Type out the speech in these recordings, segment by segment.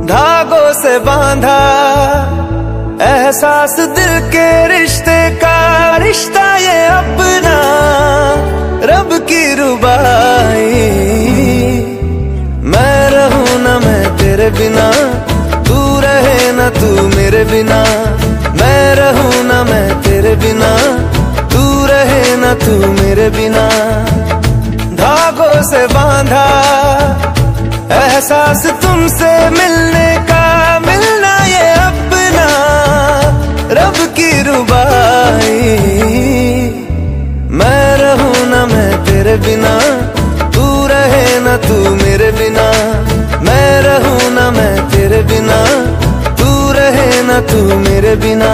धागों से बांधा एहसास दिल के रिश्ते का, रिश्ता ये अपना रब की रुबाई। मैं रहूं ना मैं तेरे बिना, तू रहे ना तू मेरे बिना। मैं रहूं ना मैं तेरे बिना, तू रहे ना तू मेरे बिना। धागों से बांधा एहसास तुमसे मिलने का, मिलना ये अपना रब की रुबाई। मैं रहूं ना मैं तेरे बिना, तू रहे ना तू मेरे बिना। मैं रहूं ना मैं तेरे बिना, तू रहे ना तू मेरे बिना।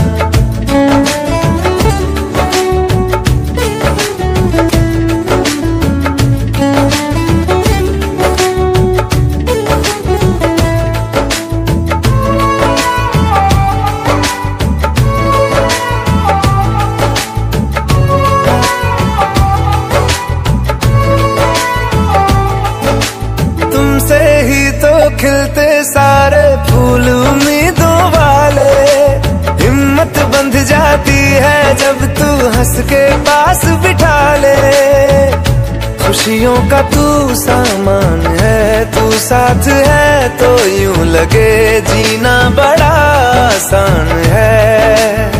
तुमसे ही तो खिलते सारे फूल उम्मीदों वाले। हिम्मत बंध जाती है जब तू हंस के पास बिठा ले। खुशियों का तू सामान है, तू साथ है तो यूं लगे जीना बड़ा आसान है।